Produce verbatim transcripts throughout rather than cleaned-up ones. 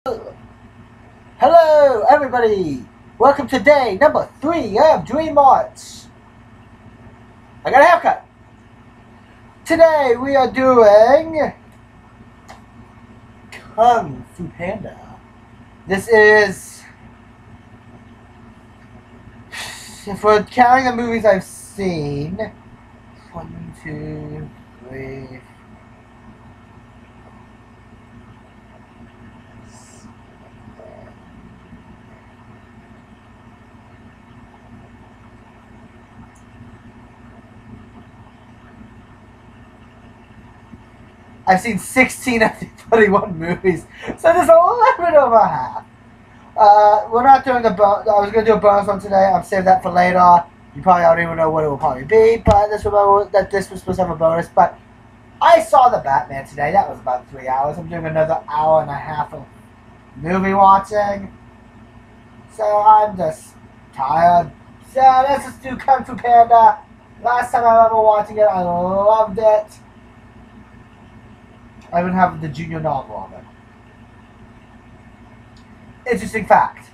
Hello, everybody! Welcome to day number three of Dream Arts. I got a haircut. Today we are doing Kung Fu Panda. This is, if we're counting the movies I've seen, one, two, three. I've seen sixteen of the twenty-one movies, so there's a little bit over half. Uh, we're not doing the bonus. I was going to do a bonus one today. I'll save that for later. You probably don't even know what it will probably be, but just remember that this was supposed to have a bonus. But I saw the Batman today. That was about three hours. I'm doing another hour and a half of movie watching. So I'm just tired. So let's just do Kung Fu Panda. Last time I remember watching it, I loved it. I even have the junior novel of it. Interesting fact.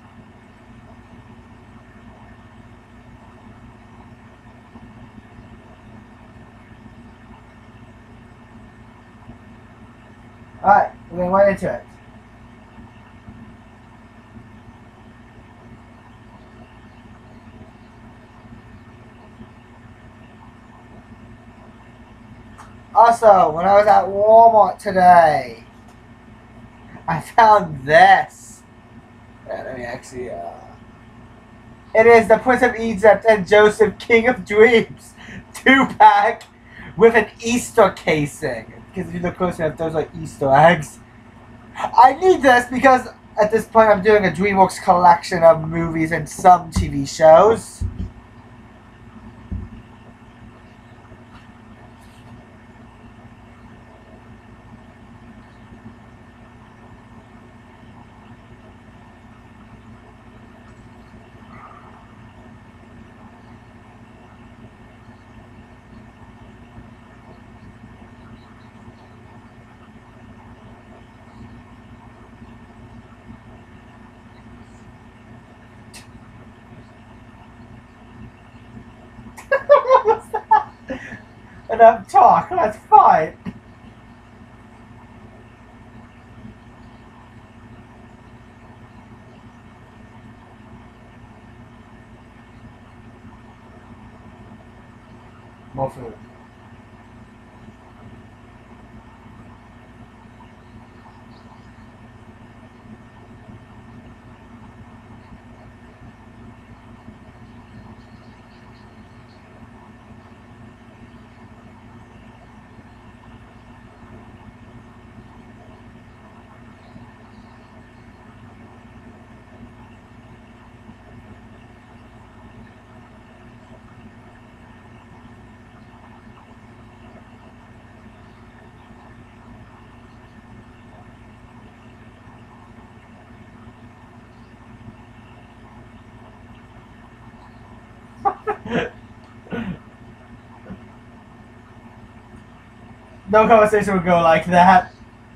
Alright, we're going right into it. Also, when I was at Walmart today, I found this. Yeah, let me actually, uh... It is the Prince of Egypt and Joseph, King of Dreams, two-pack with an Easter casing. Because if you look closer, those are Easter eggs. I need this because at this point I'm doing a DreamWorks collection of movies and some T V shows. Enough talk, let's fight. More food. No conversation would go like that.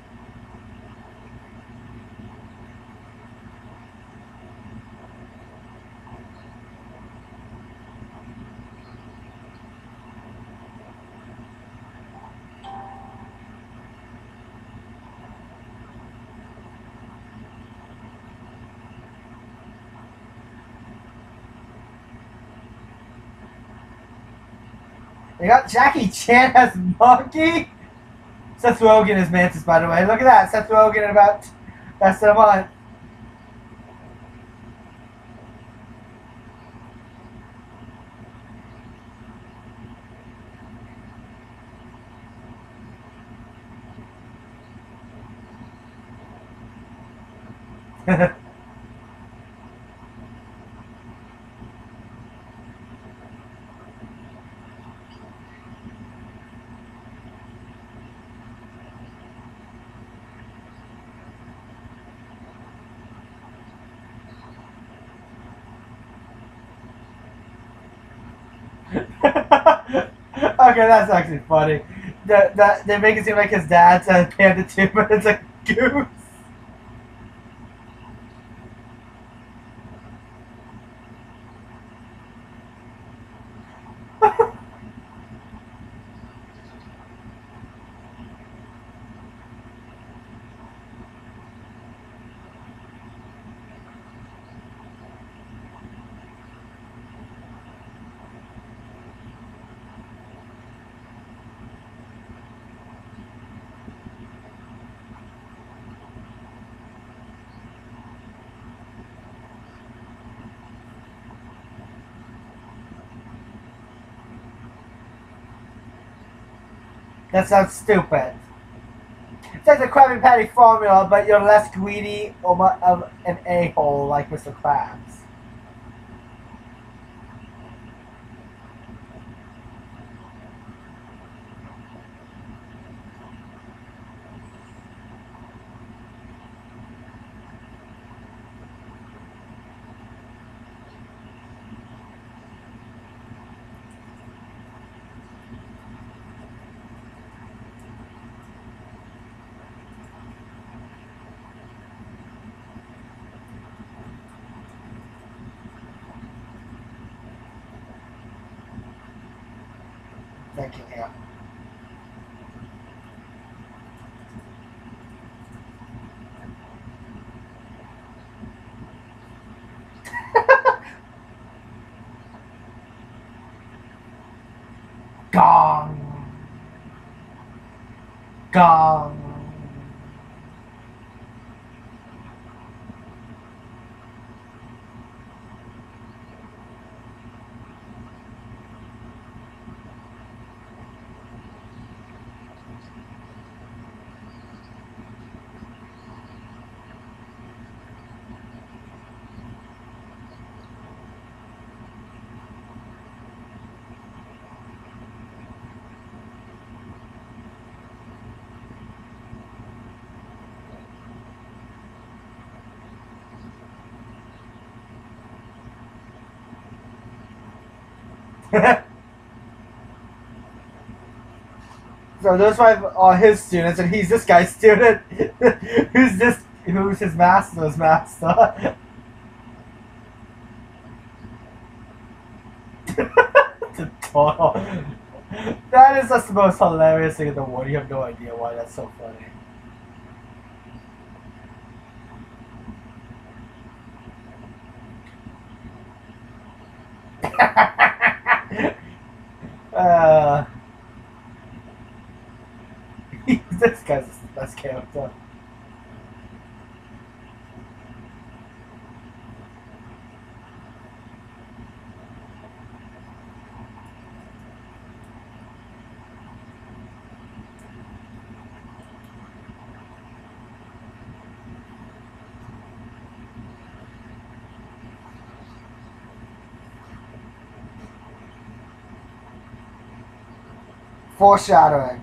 They got Jackie Chan as Monkey. Seth Rogen as Mantis, by the way. Look at that. Seth Rogen in about less than a month. Okay, that's actually funny. The, the, they make it seem like his dad's a panda too, but it's a goose. That sounds stupid. It's like the Krabby Patty formula, but you're less greedy or mu- of an a-hole like Mister Krabs. Thank you, yeah. Gong. Gong. So those five are his students, and he's this guy's student. who's this? Who's his master's master? The total. That is just the most hilarious thing in the world. You have no idea why that's so funny. uh, this guy's the best character. Foreshadowing.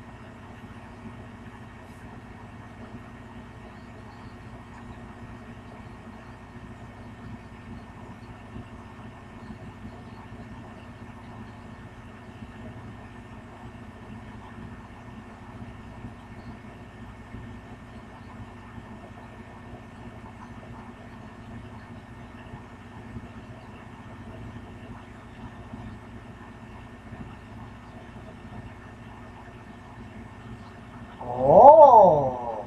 Oh.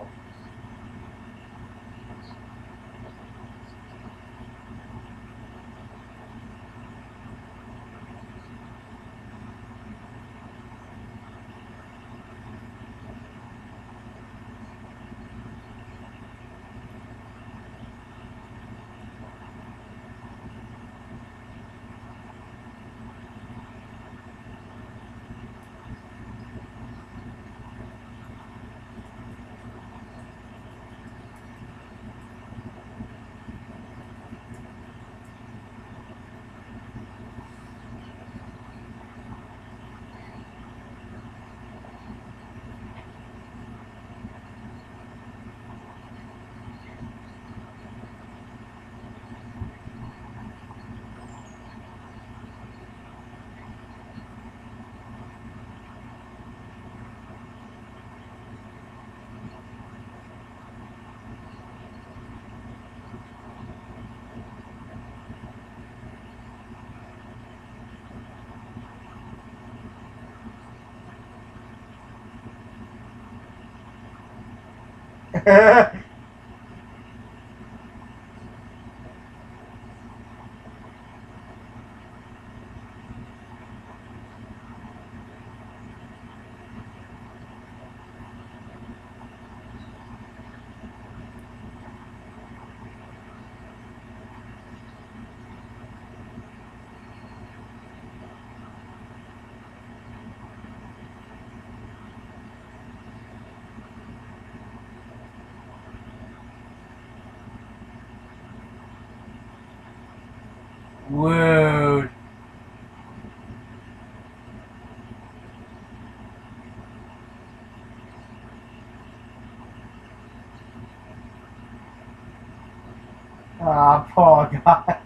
Whoa. Ah, poor guy.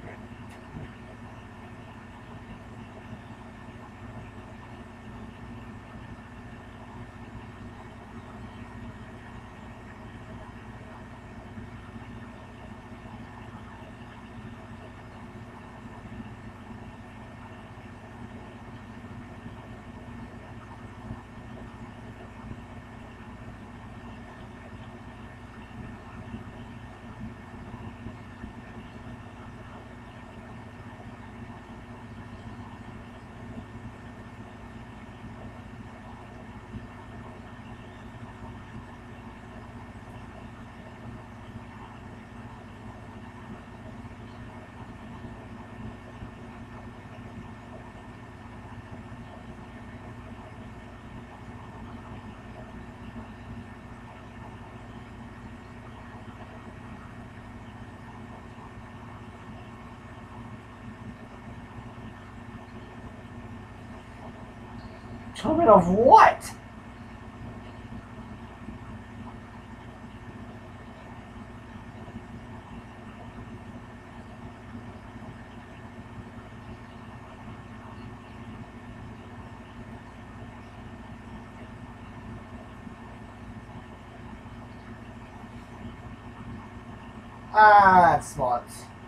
Tournament of what? Ah, that's smart.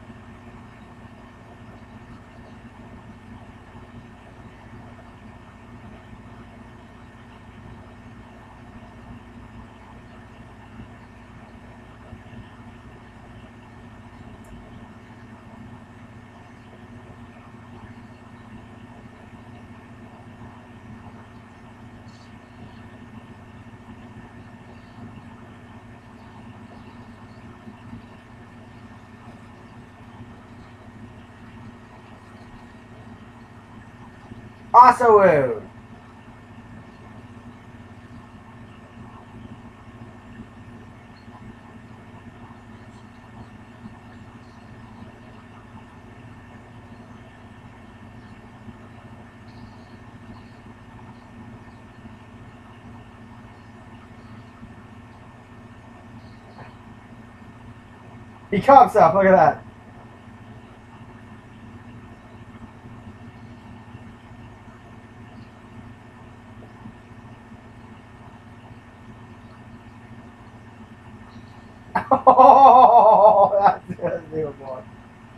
Asawu. He comes up, look at that. Oh, that's, that's a good one.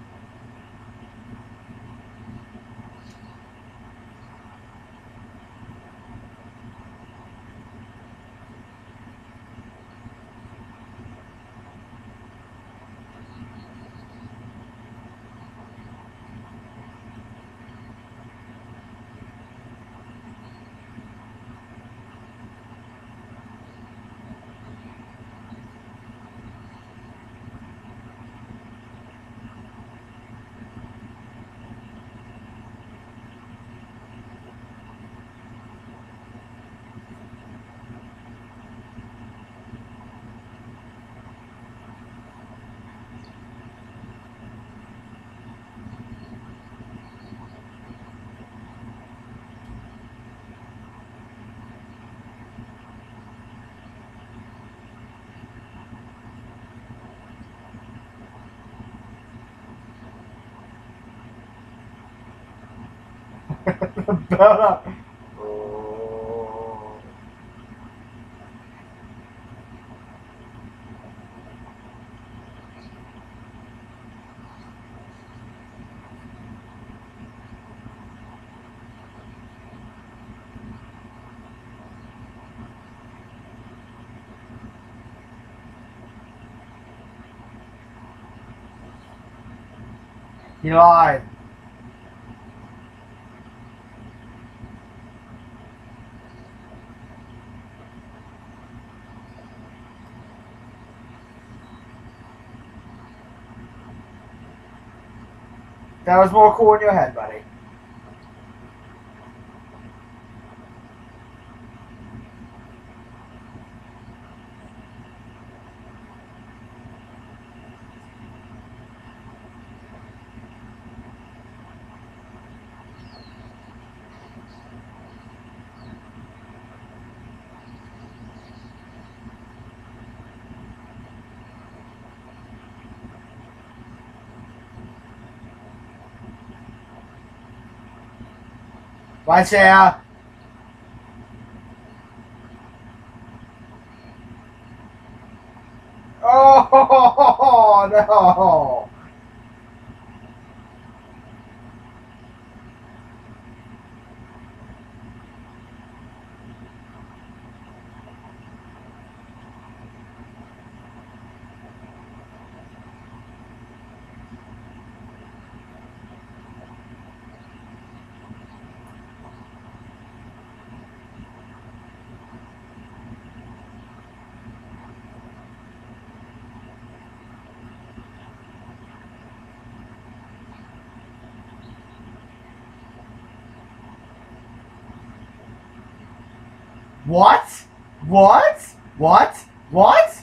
Build up. Oh. He lied. That was more cool in your head, buddy. Watch out. Oh, no. What? What? What? What?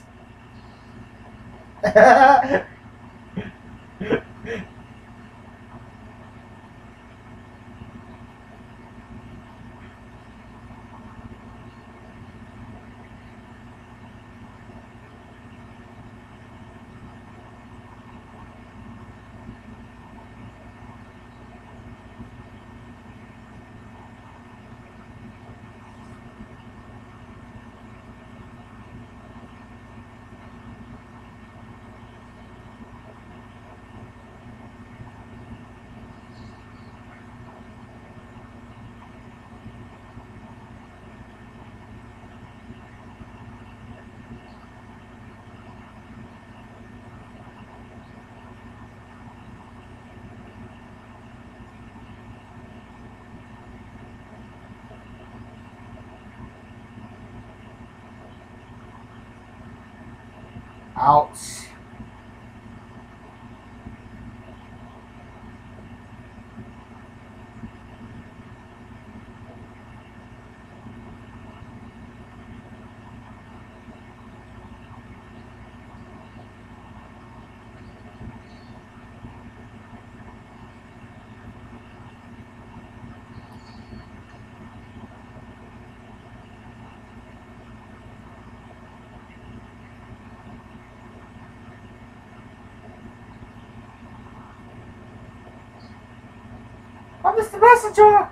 Ouch. I'm Mister Messenger!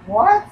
What?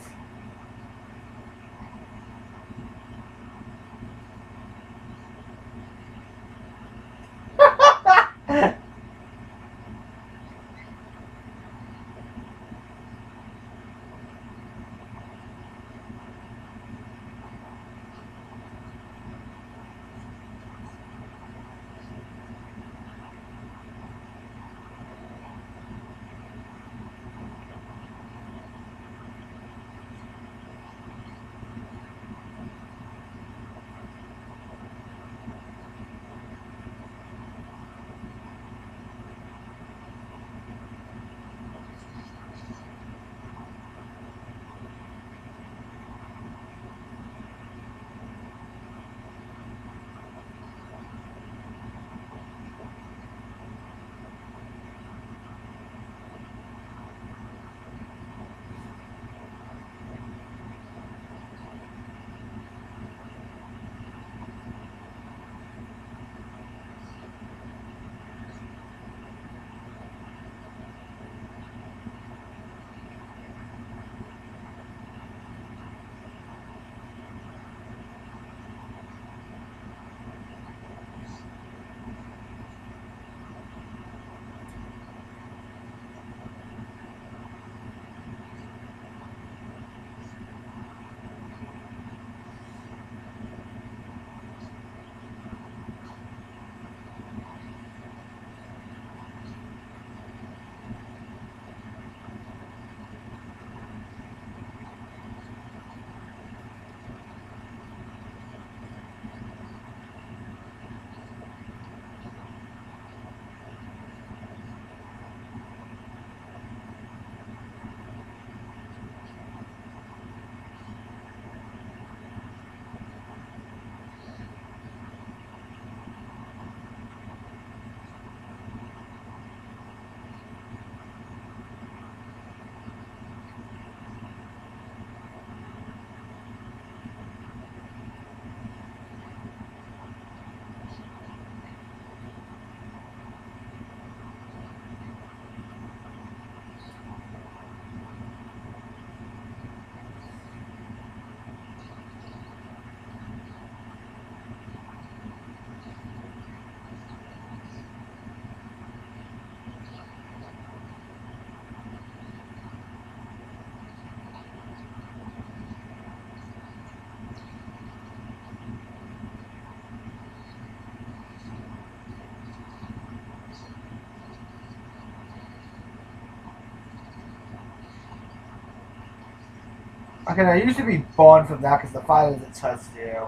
Okay, I used to be born from that because the fire that touched you.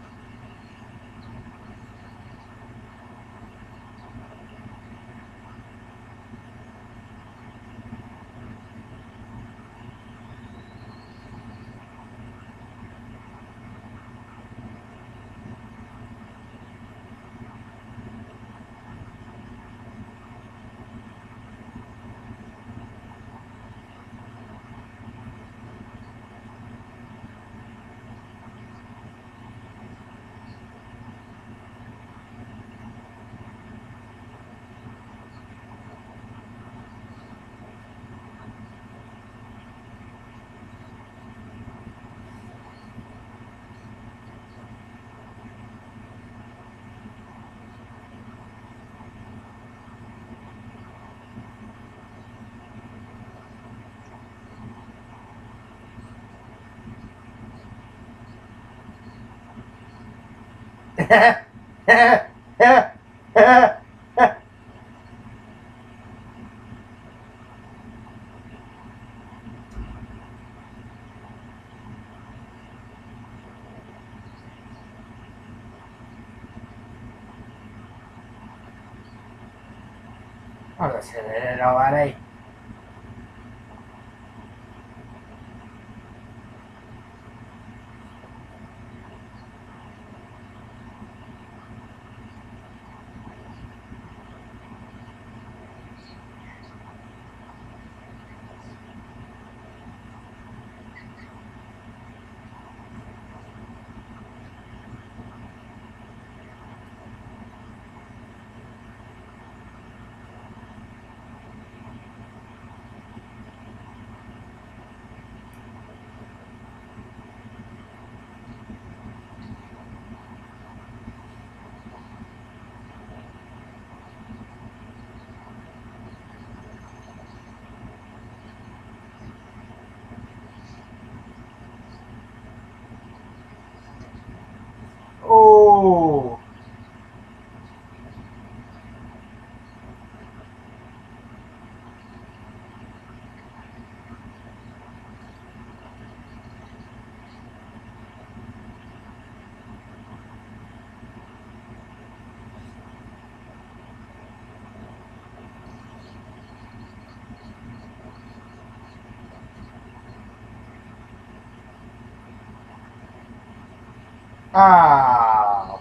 Oh, that's it already. Oh.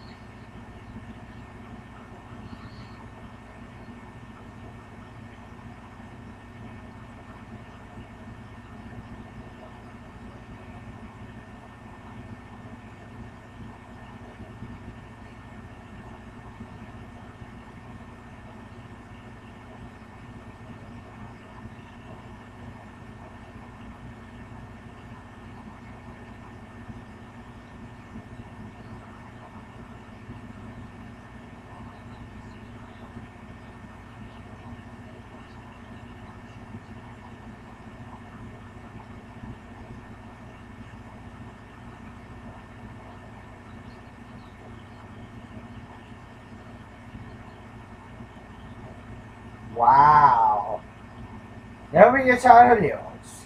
Wow. Never your childhood heroes.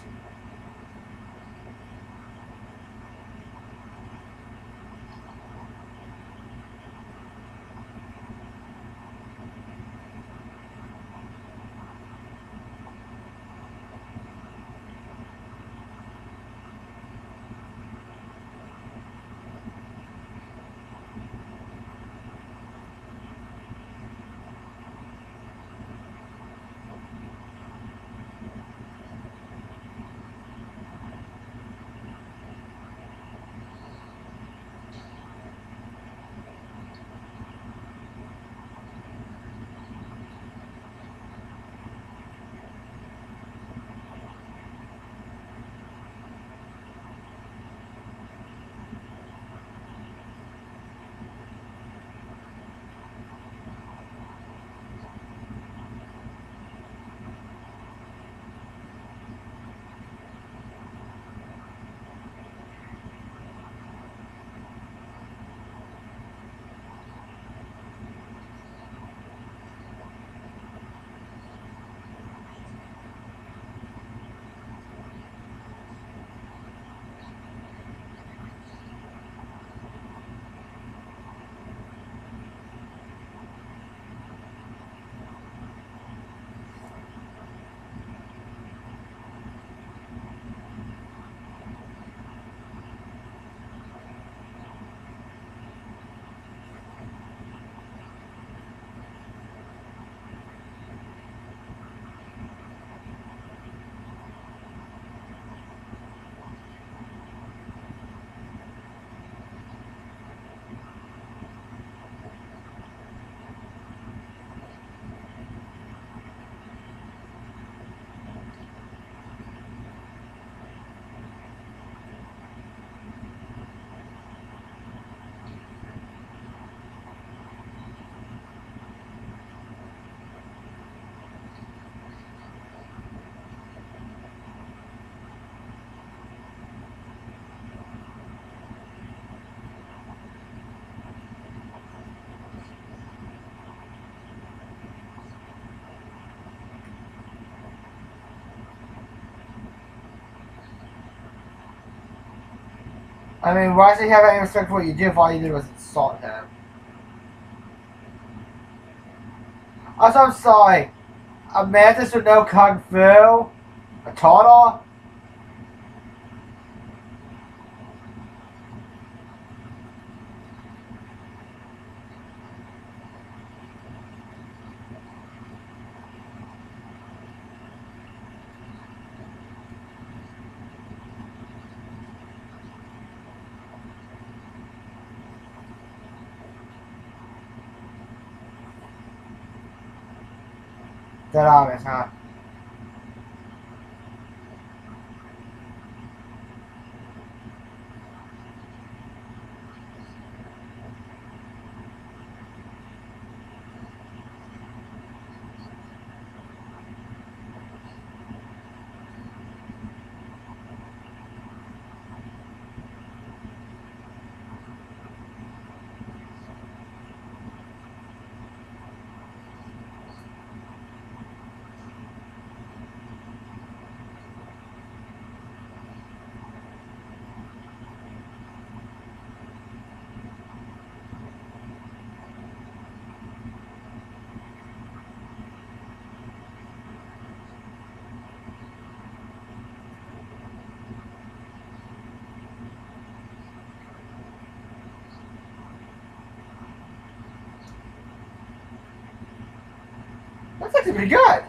I mean, why does he have any respect for what you did if all you did was insult him? Also, I'm sorry. A mantis with no kung fu? A turtle? That obvious, huh? actually pretty good.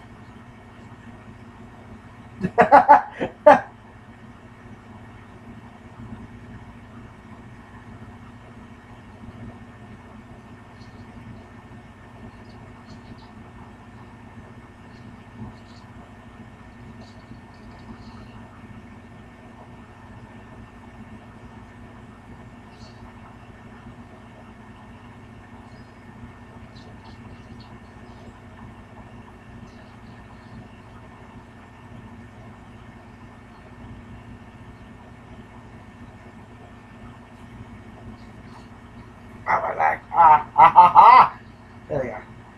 Oh, my leg. Ah, ah, ah, ah. There we go.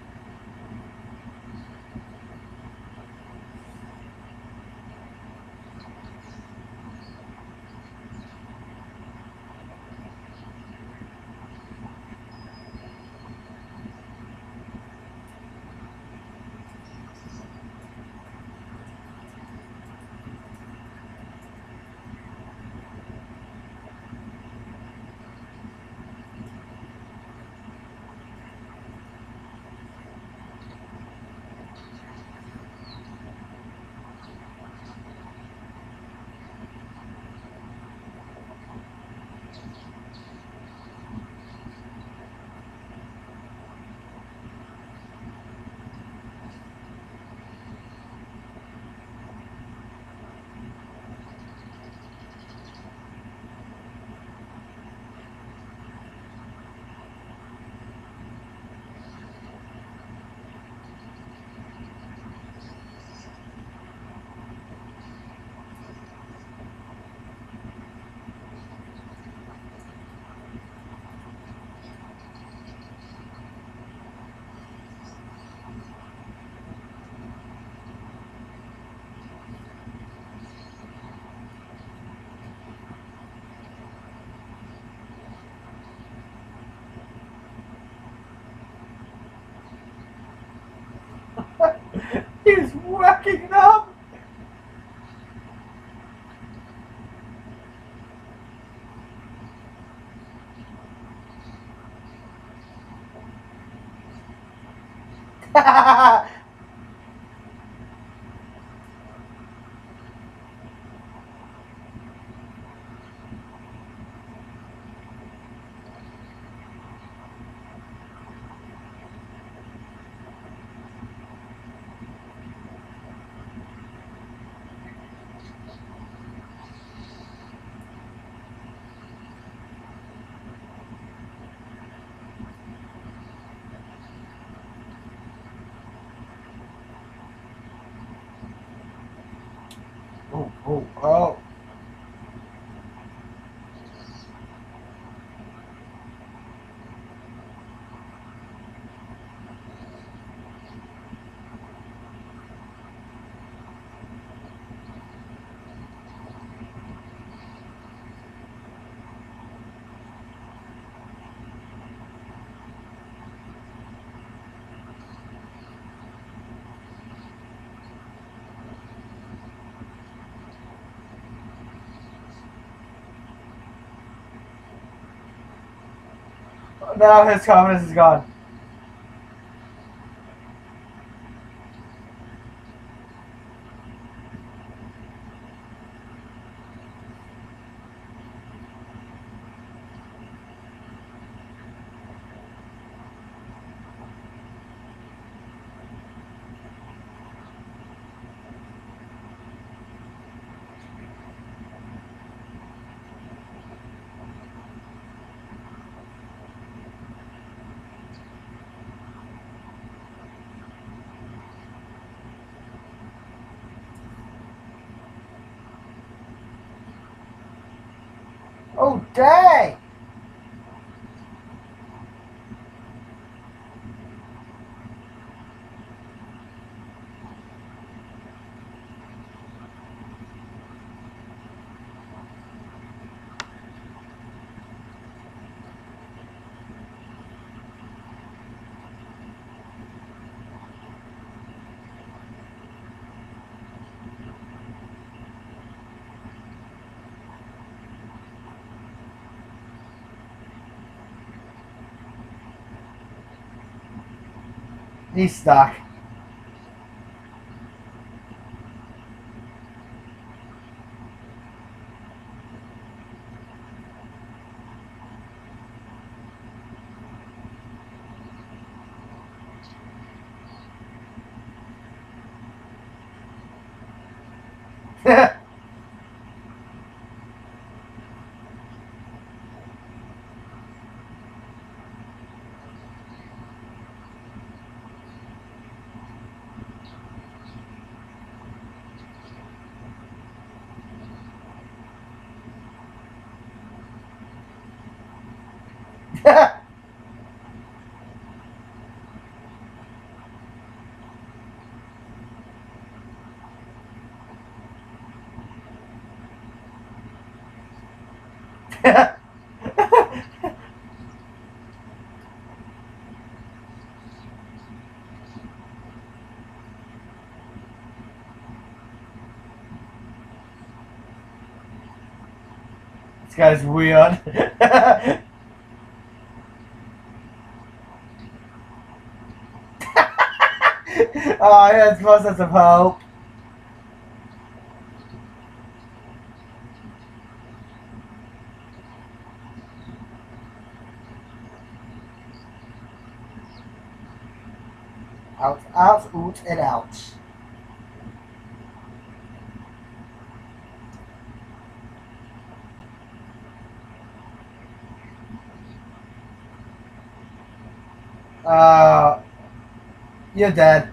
He's whacking it up. Oh, oh, oh. Now his confidence is gone. Oh, dang! He's stuck. This guy's weird. Oh, yeah, it's more sense of hope. Out, out, out, and out. Uh, you're dead.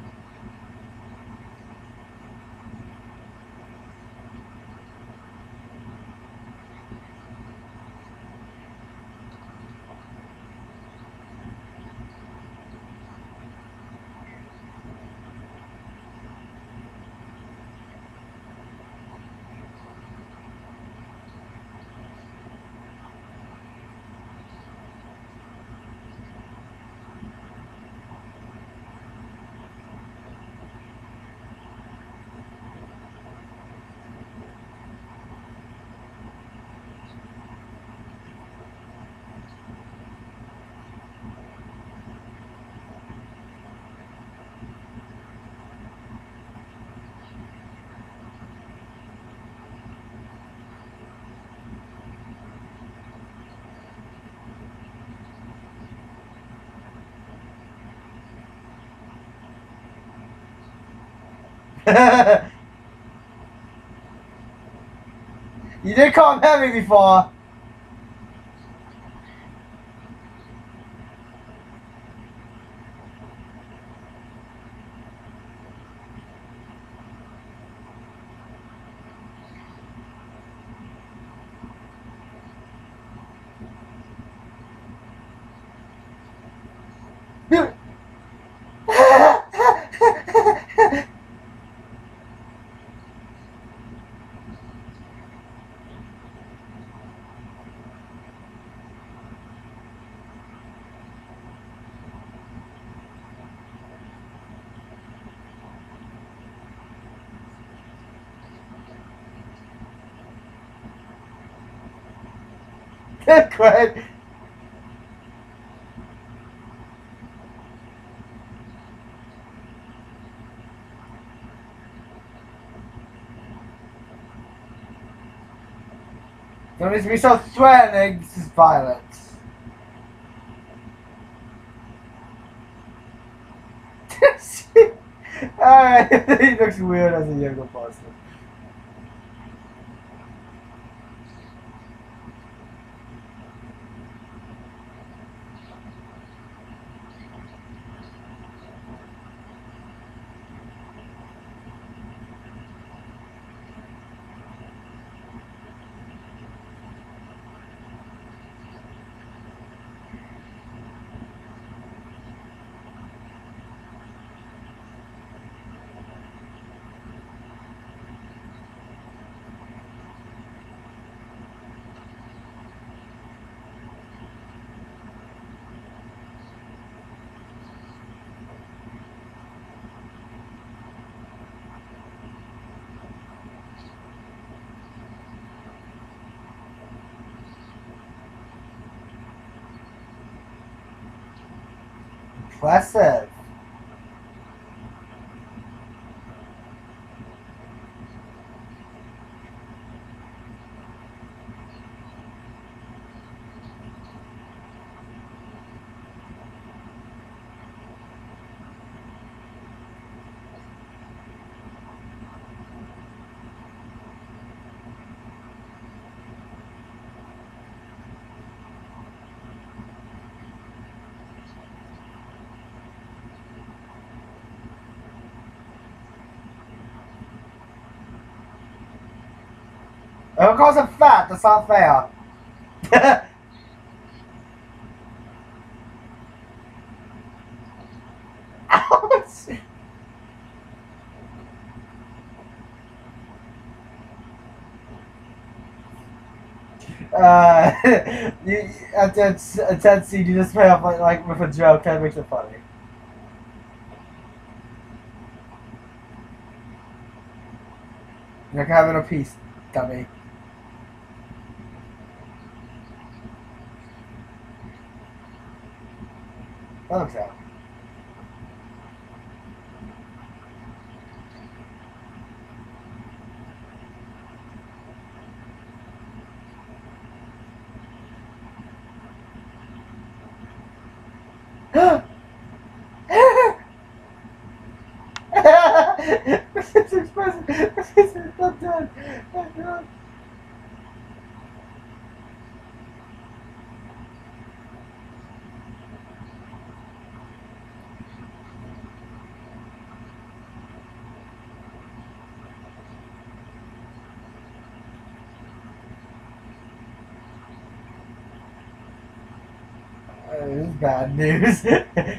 You did call him heavy before. Great. Don't need to be so threatening. This is violence. Alright, he looks weird as a younger person. Impressive. Who calls him fat? That's not fair. Ouch! Uh, you, at that at that scene, you just pay off like, like with a joke. That makes it funny. You're having a piece, dummy. That looks out. It's expressive. It's not done. Oh, God. Uh, this is bad news.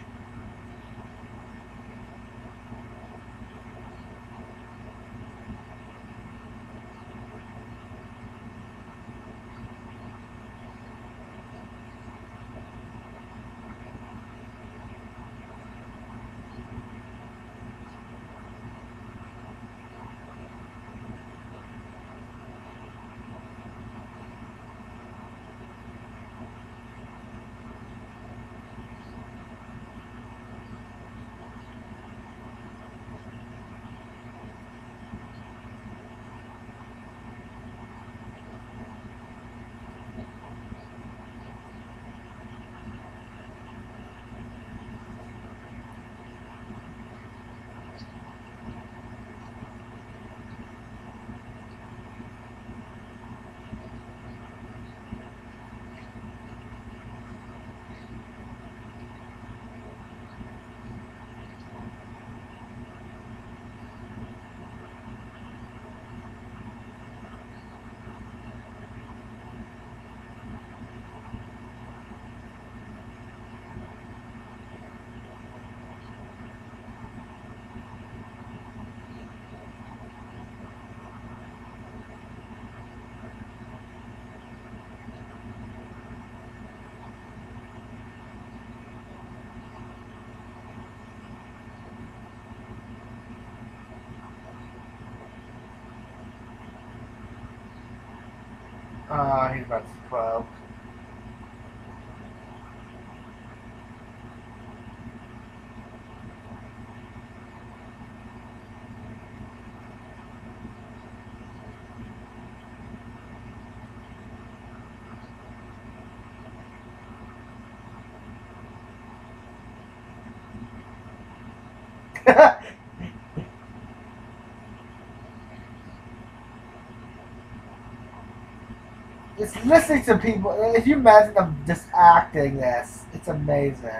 Oh, he's about to twelve. Just listening to people, if you imagine them just acting this, it's amazing.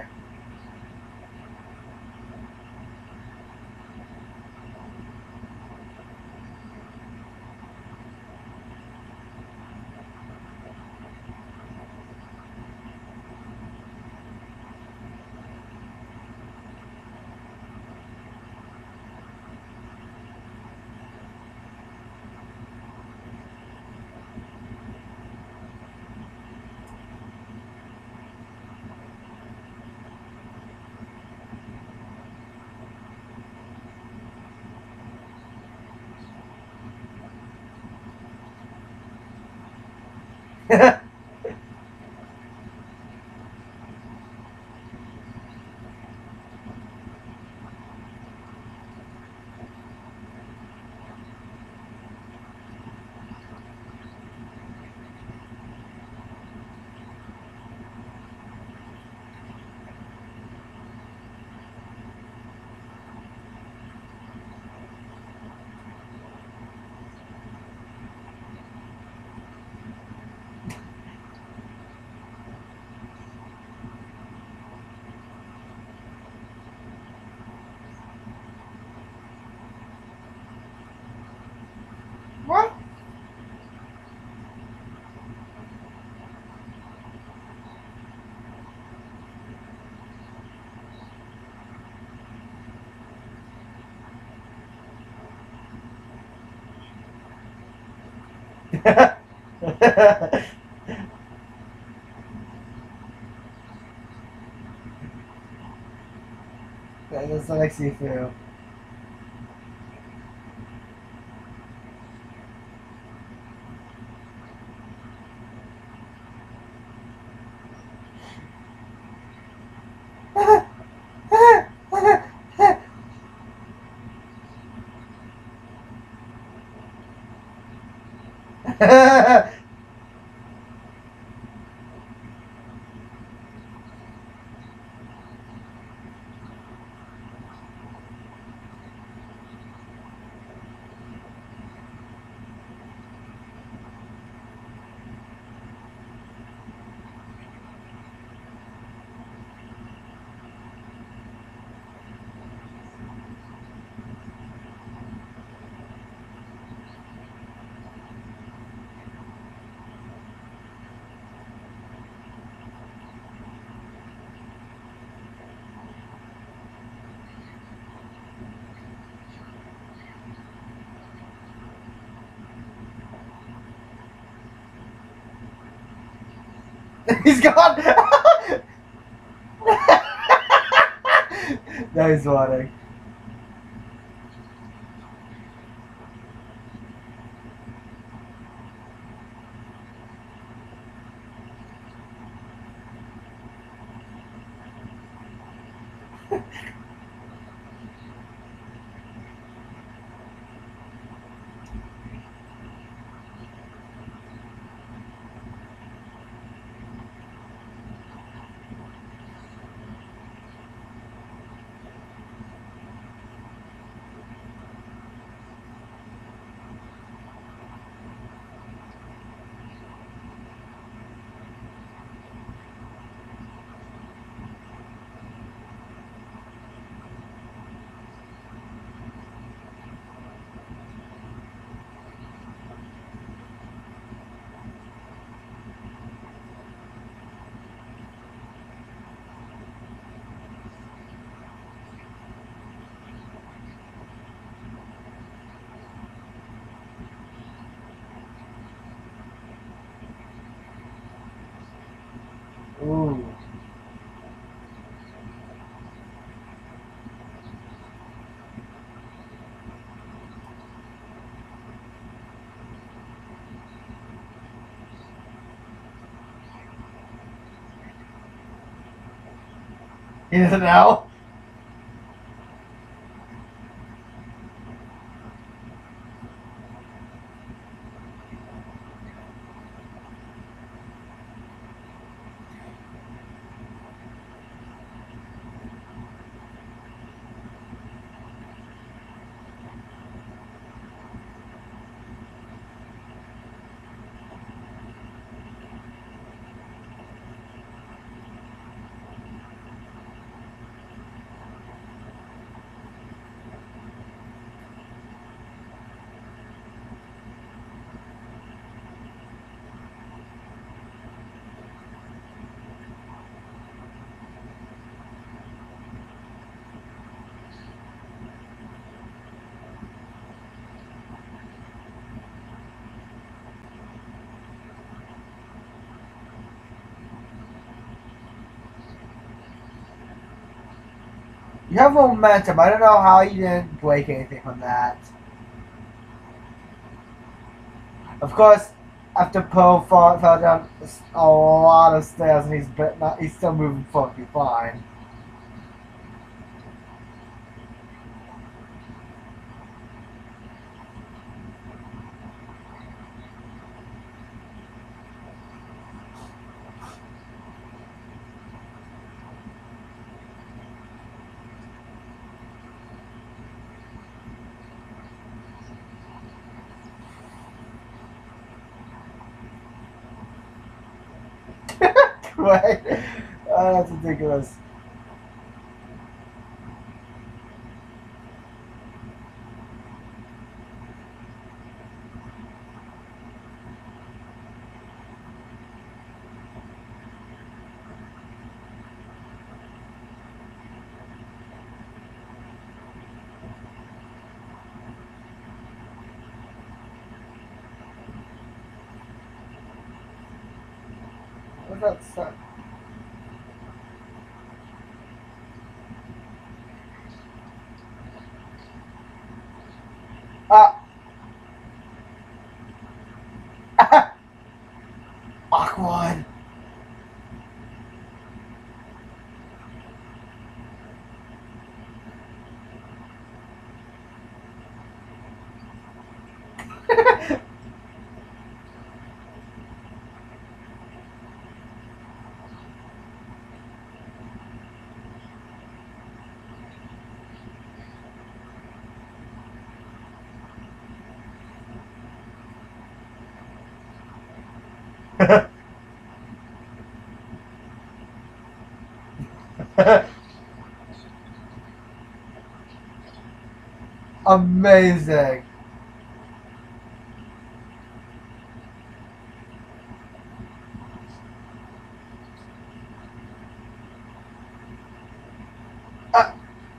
That is sexy feel. He's gone. That is funny. Ooh. He doesn't know. You have momentum. I don't know how you didn't break anything from that. Of course, after Poe fall, fell down a lot of stairs and he's but not, he's still moving fucking fine. Right? Oh, that's ridiculous. What's that sound? Ah! Awkward! Amazing! Ah.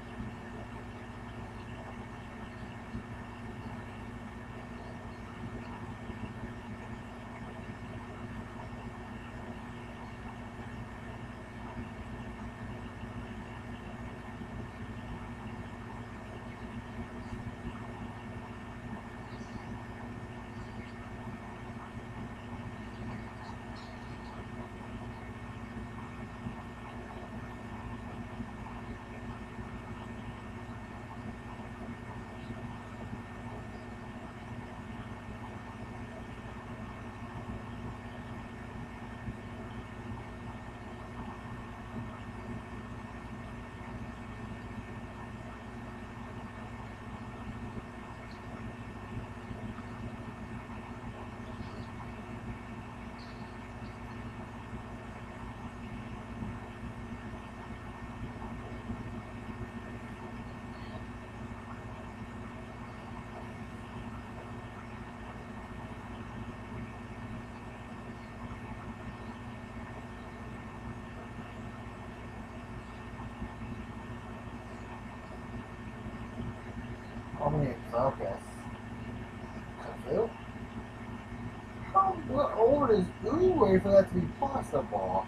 Only in focus. Kazoo? How old is Uwe for that to be possible?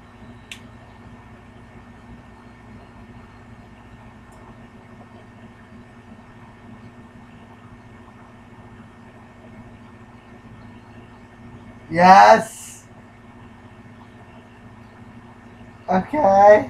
Yes! Okay.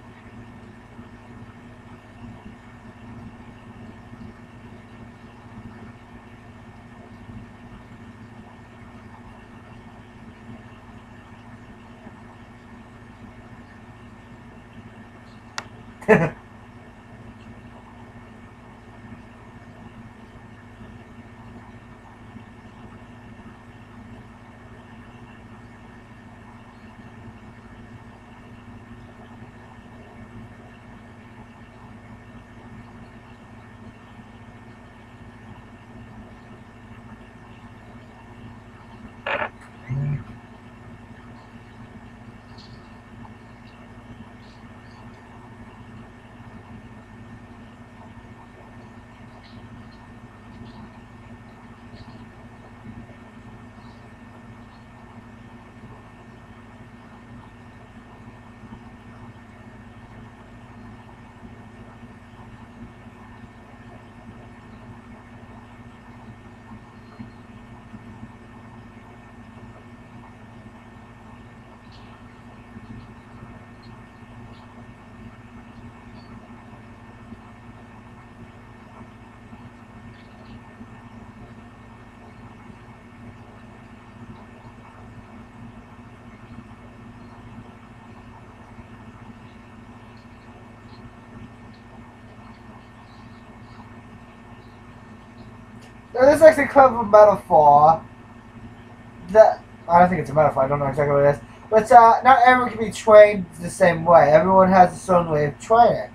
Now, this is actually a clever metaphor. That I don't think it's a metaphor. I don't know exactly what it is. But uh, not everyone can be trained the same way. Everyone has its own way of training.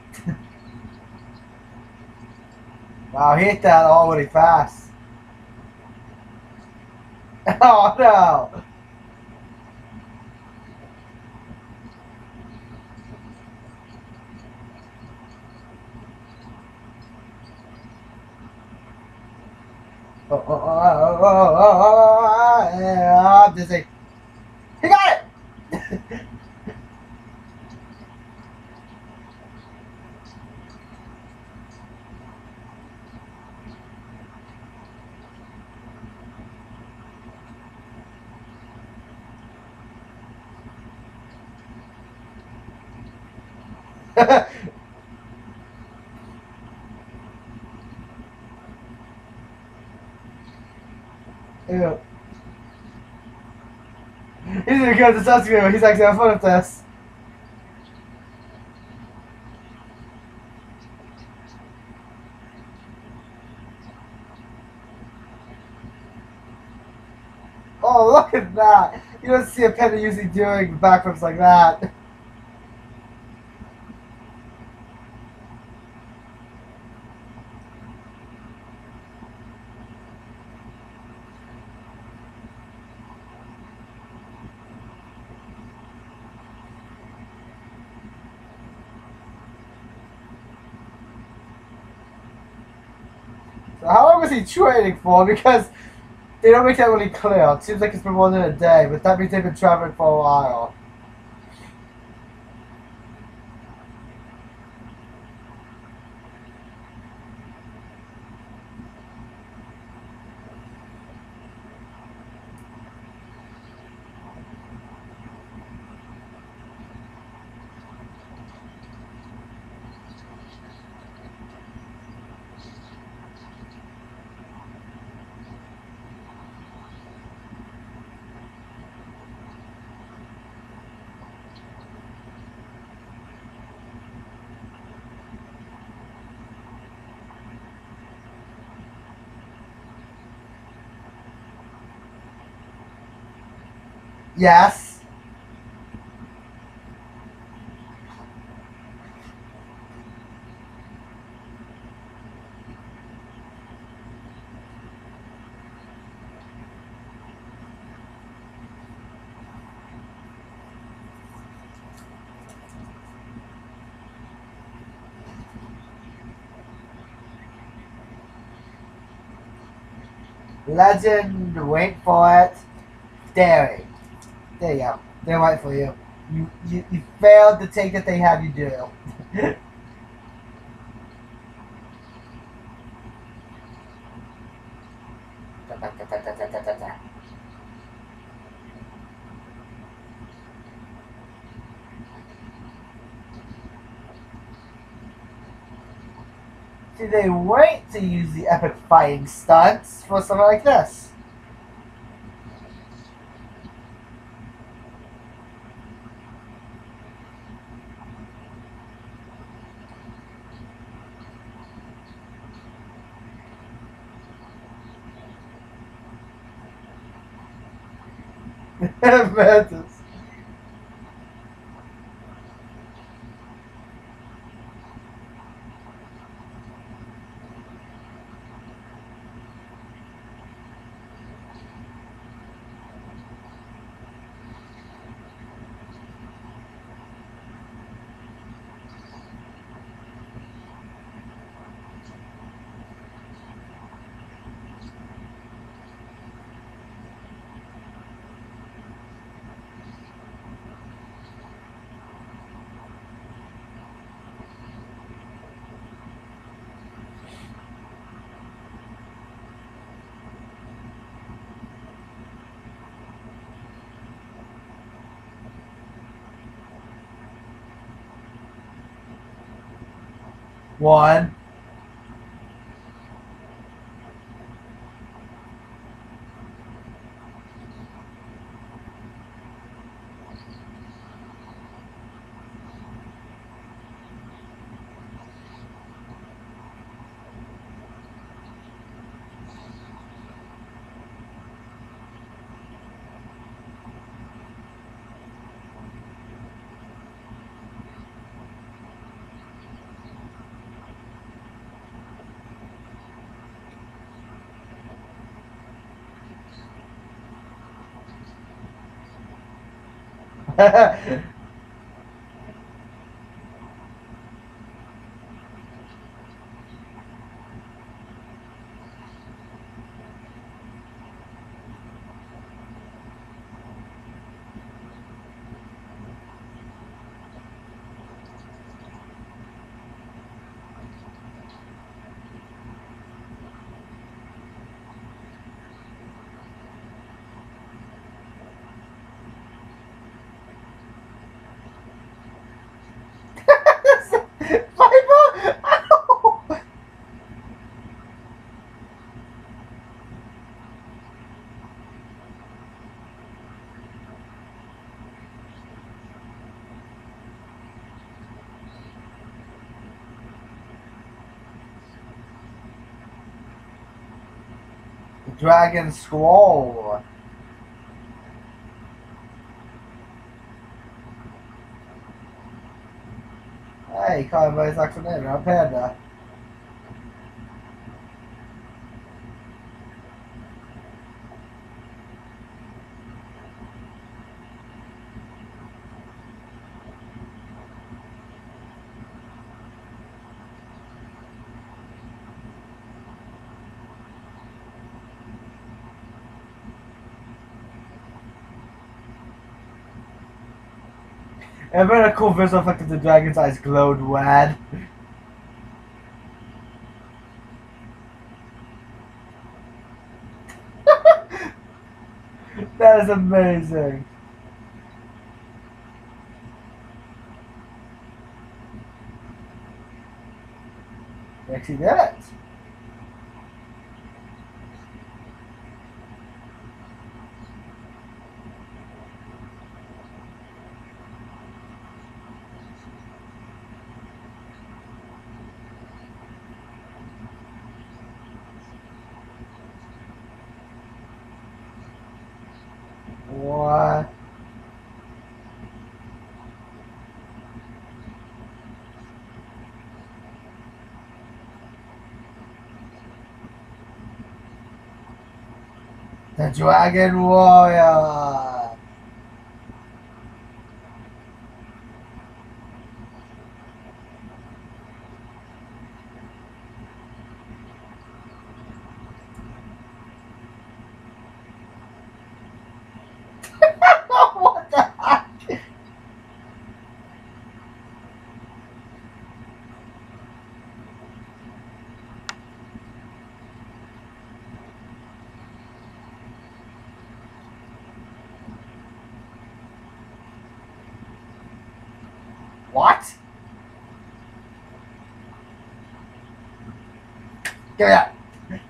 Wow, he hit that all really fast. Oh no! Oh, oh, oh, oh, oh, oh, oh, yeah, I'm dizzy. He got it! Ew. He's gonna go to Sasuke, he's actually having fun with this. Oh, look at that! You don't see a Panda usually doing backflips like that. So how long was he training for? Because they don't make that really clear. It seems like it's been more than a day, but that means they've been traveling for a while. Yes. Legend, wait for it. Dairy. There you go. They're right for you. You, you. you failed to take that they have you do. See, they wait to use the epic fighting stunts for something like this. Mantis. One. Piper! Ow! The Dragon Squall. Hey, caught by his actual name, not Panda. A very cool visual effect of the dragon's eyes glowed red. That is amazing. Yes, he did it. What? The Dragon Warrior. What the heck? What? Give me that.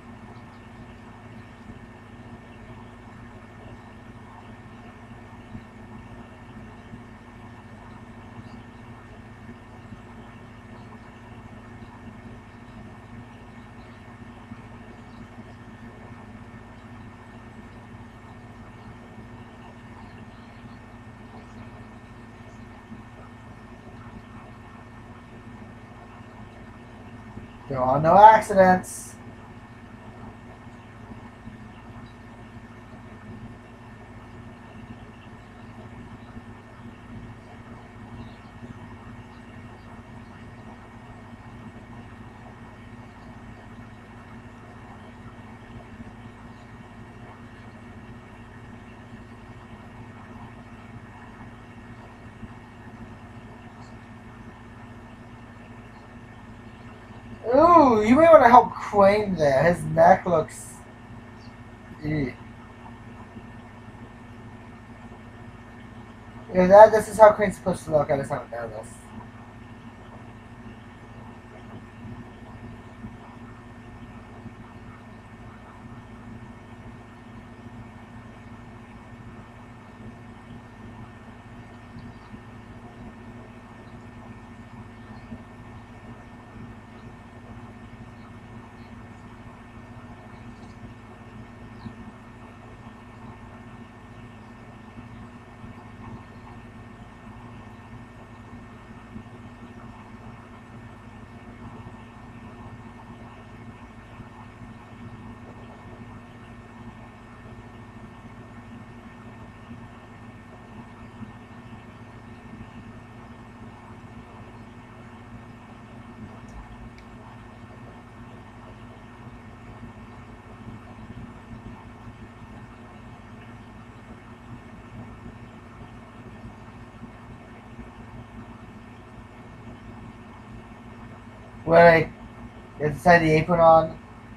There are no accidents. Ooh, you may want to help Crane there. His neck looks... Ew. Yeah, that, this is how Crane's supposed to look. I just haven't know this. Really? You have to tie the apron on?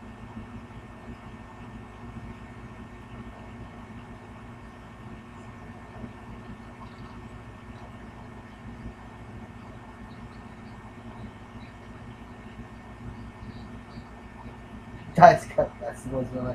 That's good. That's the most really.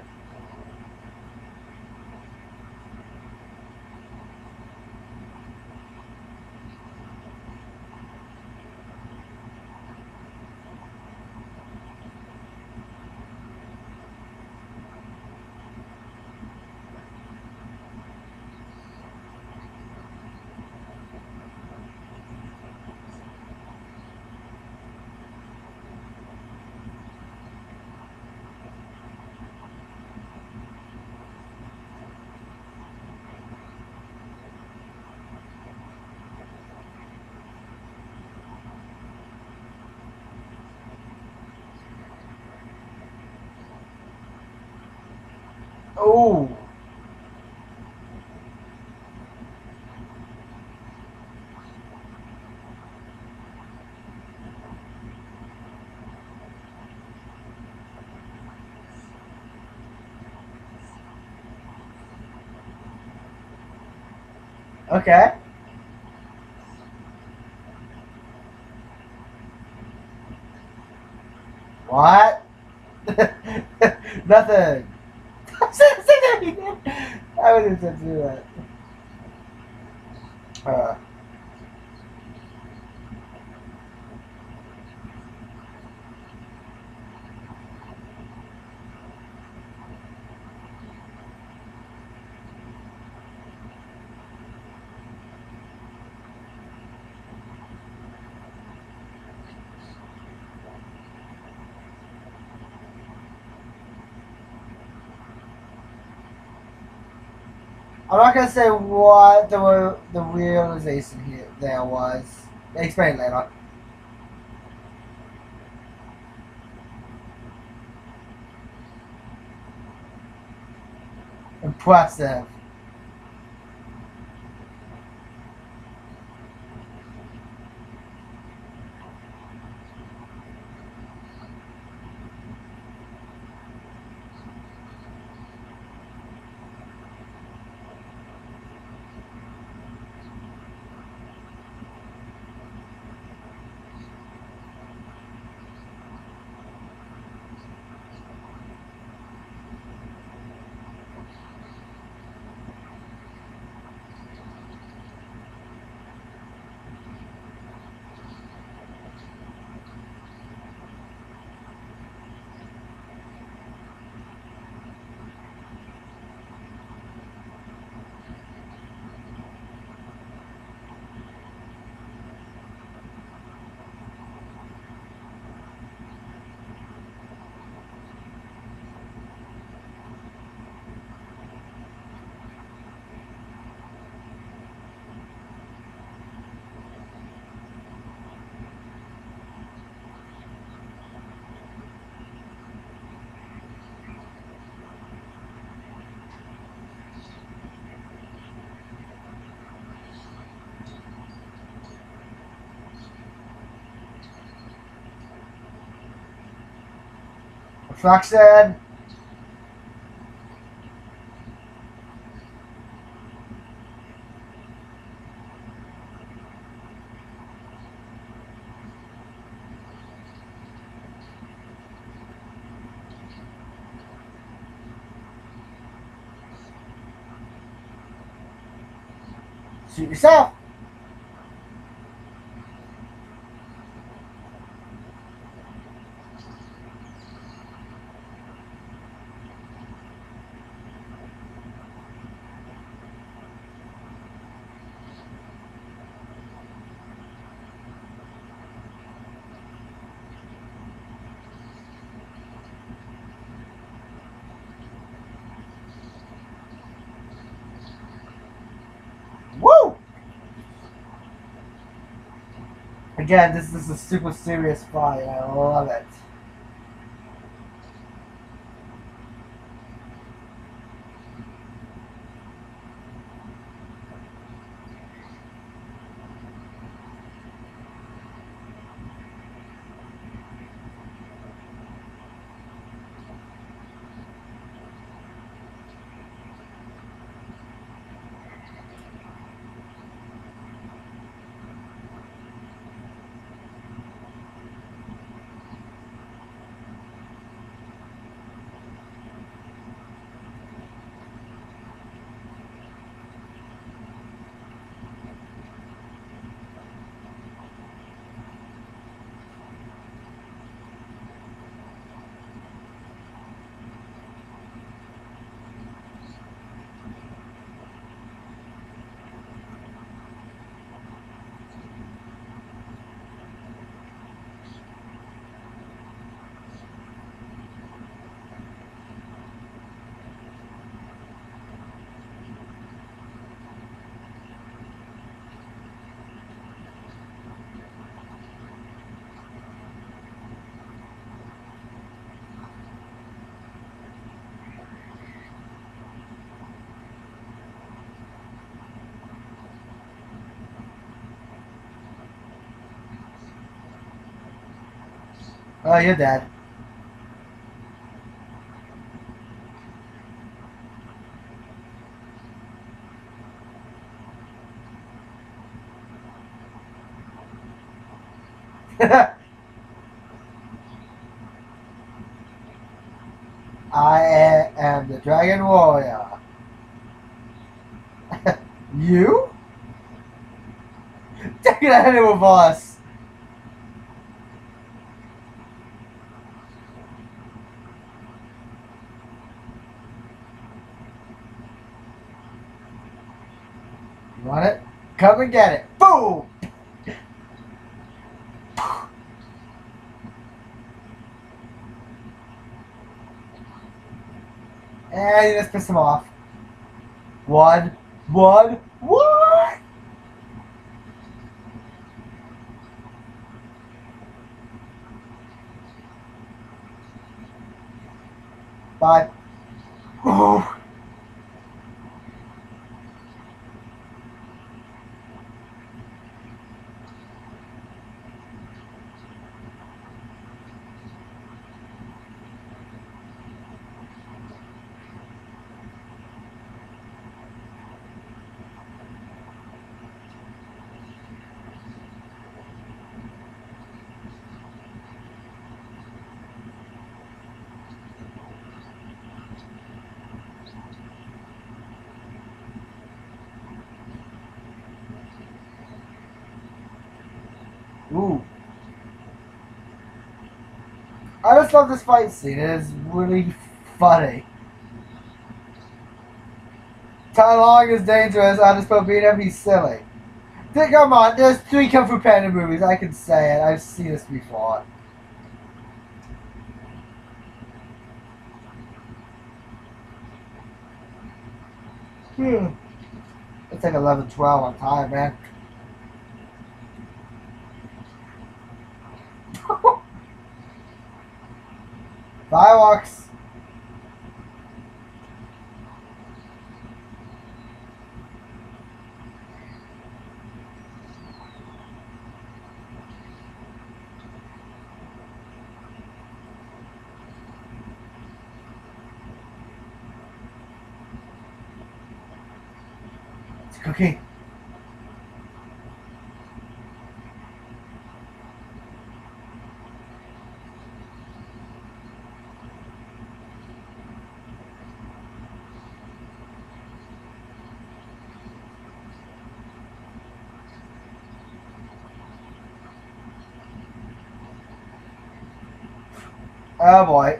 Oh. Okay. What? Nothing. I wouldn't have to do that. Uh, I'm not gonna say what the the realization here there was. Explain later. Impressive. Reflection. Shoot yourself. Woo! Again, this is a super serious fight. I love it. Oh, you're dead. I am the Dragon Warrior. You? Take it ahead with us. You want it? Come and get it. Boom! And you just piss him off. One, one, one! Bye. Ooh. Ooh. I just love this fight scene. It is really funny. Tai Long is dangerous. I just put beat him. He's silly. Come on, there's three Kung Fu Panda movies. I can say it. I've seen this before. Hmm. It's like eleven twelve on time, man. Fireworks. It's a cookie. Oh boy.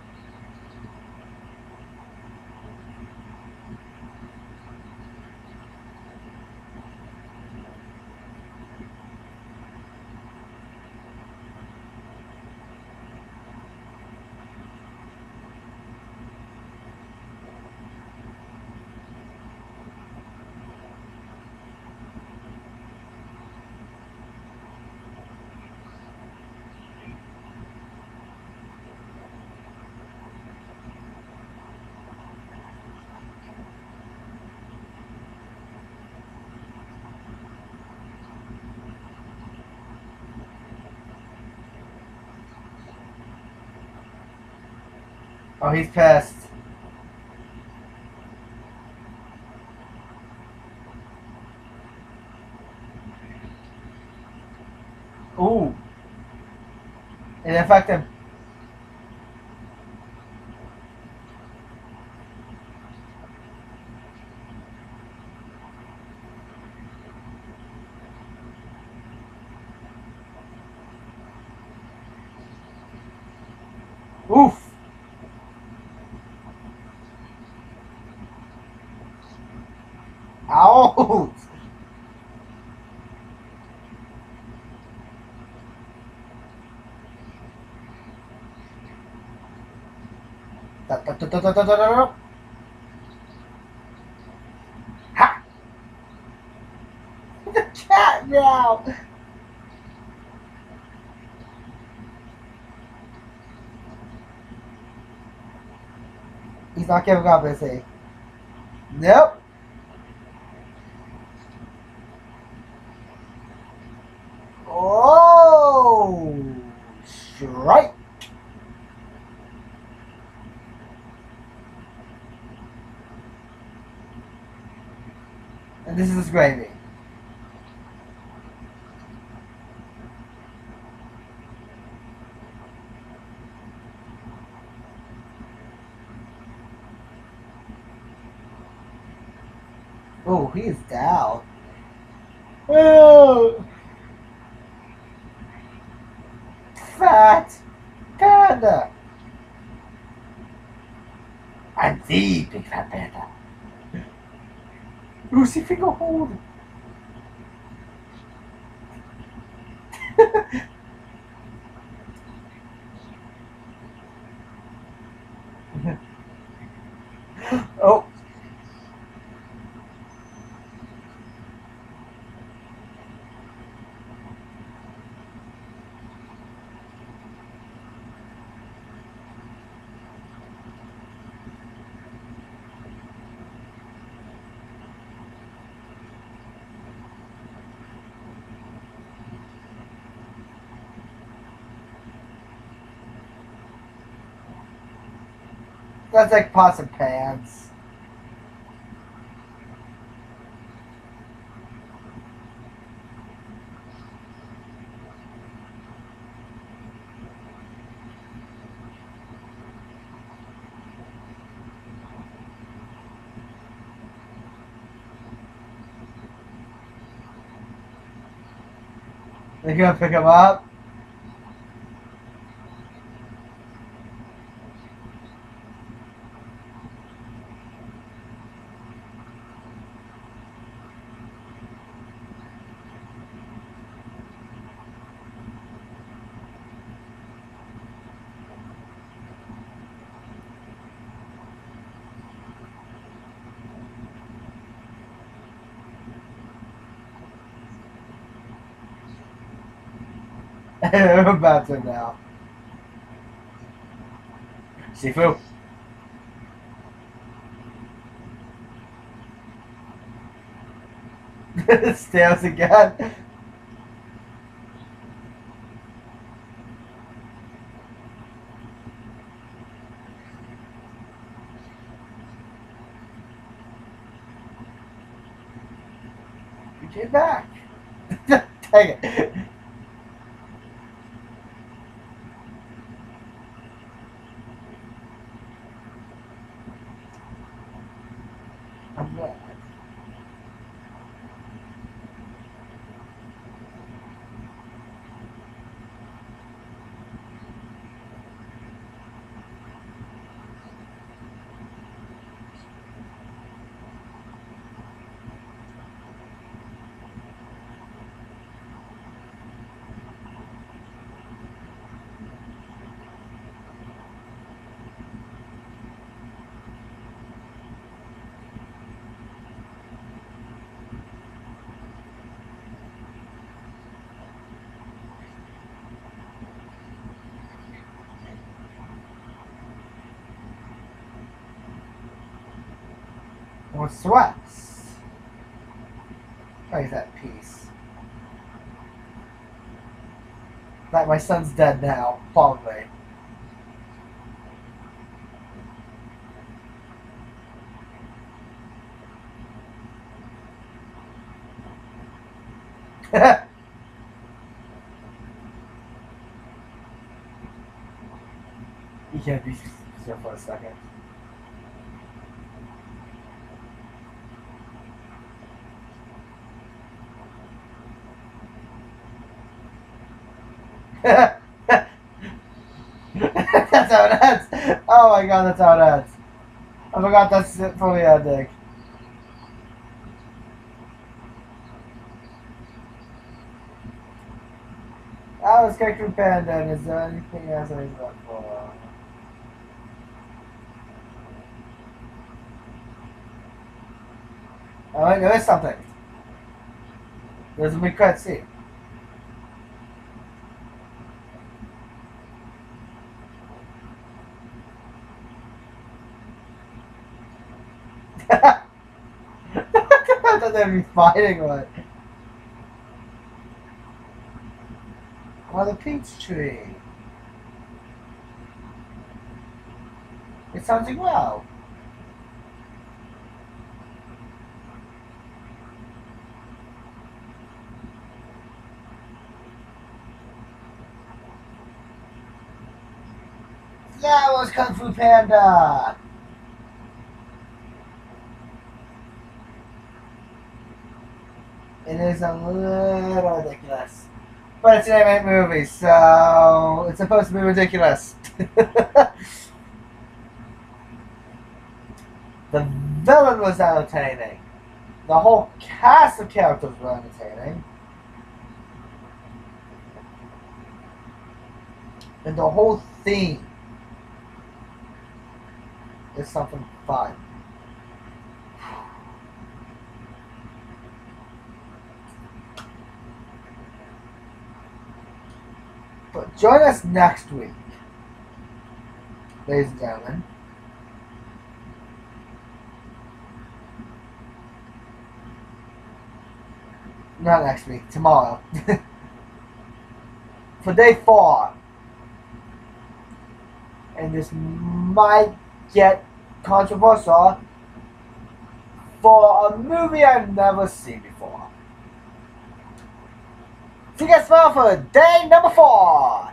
Oh, he's pissed. Ooh. It affected him. Oof. Ouch. Da, da, da, da, da, da, da, da. Ha! The cat now. He's not giving up, is he? Nope. Oh, strike. gravy. Oh, he's down. Oh, fat panda. I'm the big fat panda. Who's he finger holding? Oh. That's like pots and pans. They're gonna pick him up. I'm about to now. Sifu. Stairs again. You came back. Dang it. I'm glad. More sweats. Why is that piece? Like my son's dead now, probably. You can't be still for a second. That's how it ends. Oh my god, that's how it ends. I forgot that's it for the ending. I was Character Panda, and is there anything else I need to look for? Oh wait, there is something. There's a big cutscene. I thought they'd be fighting one. Oh, the peach tree. It sounds like wow. That was Kung Fu Panda. It is a little ridiculous. But it's an animated movie, so it's supposed to be ridiculous. The villain was entertaining. The whole cast of characters were entertaining. And the whole theme is something fun. But join us next week, ladies and gentlemen. Not next week, tomorrow. For day four. And this might get controversial for a movie I've never seen before. See you guys tomorrow for day number four.